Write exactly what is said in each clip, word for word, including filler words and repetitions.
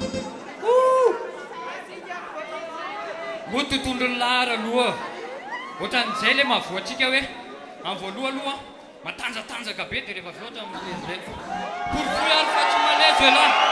Moa tontolo ny lahara aloha ohatran'izay le mahavoatsika hoe amin'ny voaloha aloha matanjatanjaka be dia rehefa avy ohatra amin'izay poropory ary fa tsy malezo e lahy.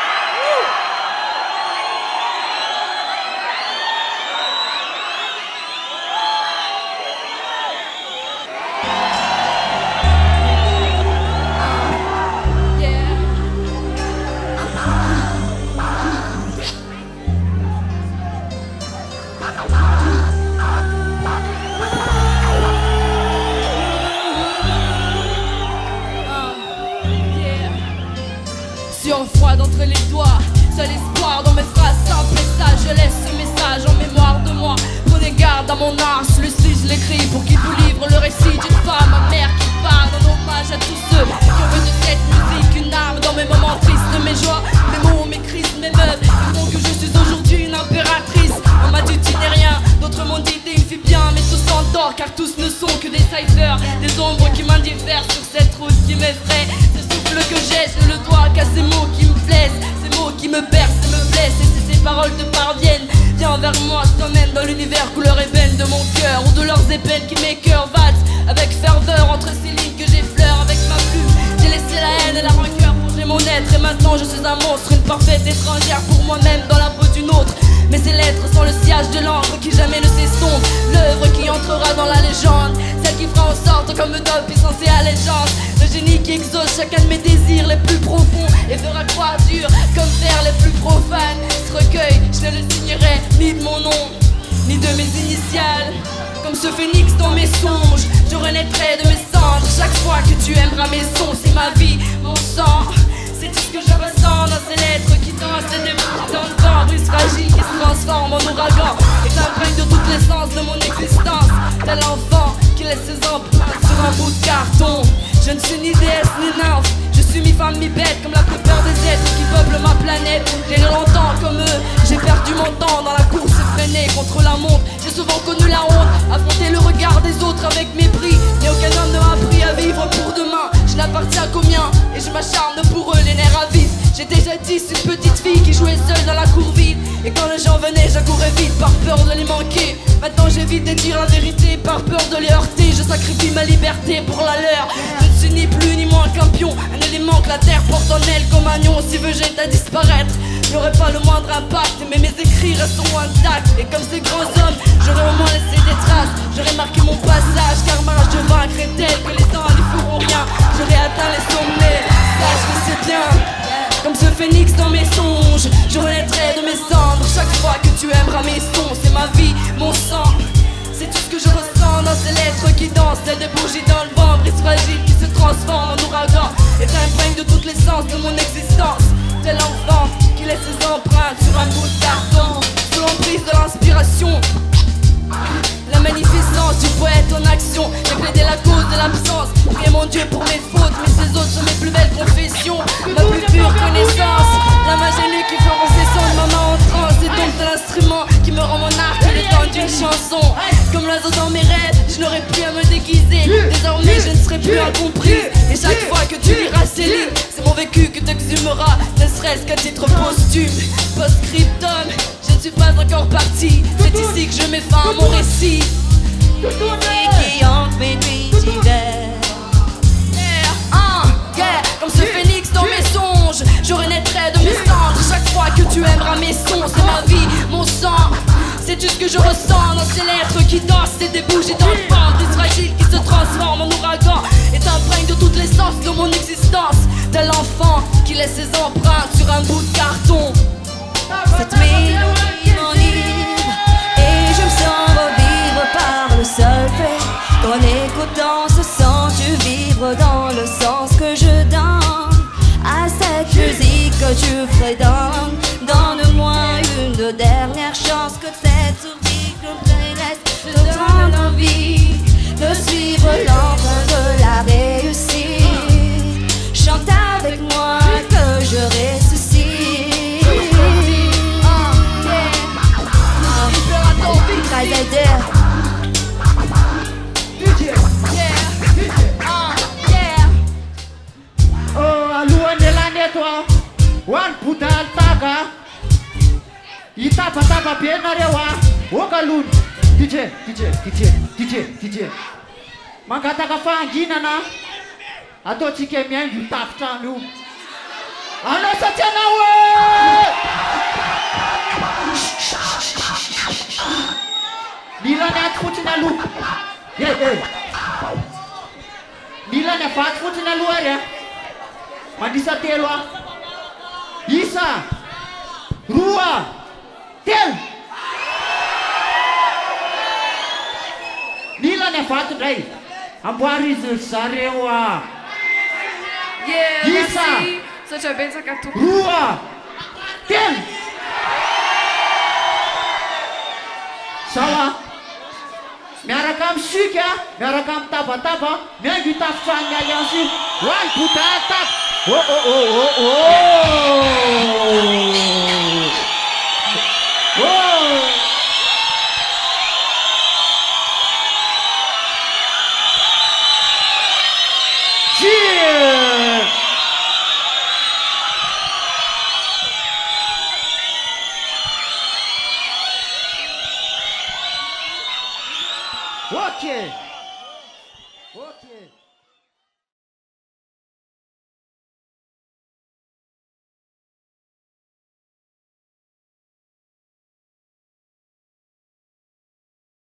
D'entre les doigts, seul espoir dans mes phrases simples et sages. Je laisse ce message en mémoire de moi. Prenez garde à mon art, je le suis, je l'écris pour qu'il vous livre le récit d'une femme, ma mère qui parle en hommage à tous ceux qui ont fait de cette musique une arme dans mes moments tristes, mes joies, mes mots, mes crises, mes meufs. Ils font que je suis aujourd'hui une impératrice. On m'a dit tu n'es rien, d'autres m'ont dit t'es une fille bien, mais tous s'endort car tous ne sont que des cyphers, des ombres qui m'indiffèrent sur cette route qui m'effraie. Ce souffle que j'ai, je le dois qu'à ces mots qui me plaisent, ces mots qui me bercent et me blessent. Et si ces paroles te parviennent, viens vers moi, je t'emmène dans l'univers couleur ébène de mon cœur, ou de leurs ébènes qui m'écœurent. Valse avec ferveur entre ces lignes que j'effleure avec ma plume. J'ai laissé la haine et la rancœur plonger mon être, et maintenant je suis un monstre, une parfaite étrangère pour moi-même dans la peau d'une autre. Mais ces lettres sont le sillage de l'encre qui jamais ne s'estompe, l'œuvre qui entrera dans la légende, celle qui fera en sorte comme Dope puissance et allégeance, le génie qui exauce chacun de mes désirs les plus profonds et fera croire dur comme fer les plus profanes. Ce recueil, je ne le signerai ni de mon nom, ni de mes initiales. Comme ce phénix dans mes songes, je renaîtrai de mes cendres. Chaque fois que tu aimeras mes sons, c'est ma vie, mon sang. C'est tout ce que je ressens dans ces lettres qui dansent et débouchent dans le vent. Brise fragile qui se transforme en ouragan et t'imprègne de toute l'essence de mon existence. Tel enfant qui laisse ses empreintes sur un bout de carton. Je ne suis ni déesse ni nymphe, je suis mi-femme mi-bête comme la plupart des êtres qui peuplent ma planète. J'ai longtemps comme eux, j'ai perdu mon temps dans la course effrénée contre la montre. J'ai souvent connu la honte, affronté le regard des autres avec mépris. Mais aucun homme ne m'a appris à vivre pour demain. Je n'appartiens qu'aux miens et je m'acharne pour eux, les nerfs à vif. J'étais jadis une petite fille qui jouait seule dans la cour vide, et quand les gens venaient j'accourais vite par peur de les manquer. Maintenant j'évite de dire la vérité par peur de les heurter. Je sacrifie ma liberté pour la leur. Je ne suis ni plus ni moins qu'un pion, un élément que la terre porte en elle comme un lion. Si végète à disparaître, j'aurais pas le moindre impact, mais mes écrits resteront intacts. Et comme ces grands hommes, j'aurais au moins laissé des traces, j'aurais marqué mon passage, car ma rage de vaincre est telle que les temps n'y feront rien. J'aurais atteint les sommets, sache que c'est bien. Comme ce phénix dans mes songes, je renaîtrai de mes cendres. Chaque fois que tu aimeras mes sons, c'est ma vie, mon sang. C'est tout ce que je ressens dans ces lettres qui dansent, telles des bougies dans le vent, brise fragile qui se transforme en ouragan et t'imprègne de toute l'essence de mon existence. Tel enfant qui laisse ses empreintes sur un bout de carton, sous l'emprise de l'inspiration. La magnificence du poète en action, j'ai plaidé la cause de l'absence, prié mon Dieu pour mes fautes, mais ces autres sont mes plus belles confessions, ma plus pure connaissance. La main génue qui fait avancer son maman en transe, c'est donc de l'instrument qui me rend mon art et le temps d'une chanson. Comme l'oiseau dans mes rêves, je n'aurai plus à me déguiser, désormais je ne serai plus incomprise. Et chaque fois que tu liras ces lignes, c'est mon vécu que t'exhumeras, ne serait-ce qu'à titre posthume. Post-scriptum, je ne suis pas encore parti, c'est ici que je mets fin à mon récit. Et qui hante mes nuits d'hiver. Yeah, uh, yeah. Comme ce phénix dans mes songes, je renaîtrai de mes cendres. Chaque fois que tu aimeras mes sons, c'est ma vie, mon sang. C'est tout ce que je ressens dans ces lettres qui dansent, c'est des bougies dans le vent, brise fragile qui se transforme en ouragan et t'imprègne de toute l'essence de mon existence. Tel enfant qui laisse ses empreintes sur un bout de carton. Cette nuit m'enivre et je me sens revivre par le seul fait qu'en écoutant ce son tu vibres dans le sens que je donne à cette musique que tu fredonnes. Donne-moi une dernière chance, que cette sourdine me laisse te donne envie de suivre l'empreinte de la réussite. Chante avec moi que je ressuscite. Oh, alluan nella netwa, wan putal taga. Itapatapa be nareo a okalony D J D J D J D J D J mangataka fahanginana ataotsika miaingo io tafitrano io anao satria anao nilany aty fotsiny aloha e e nilany avaty fotsiny aloha ary a mandisa telo a isa roa telo nilany avaty indray amboary izy zareo a Yeah, Isa merci. Satria betsaka tompoko. roa telo sao a miaraka amin'ny sika miaraka amin'ny tabataba miaingo itafitrano alliance io hoany bota tapa oh oh oh oh oh oh cheers okay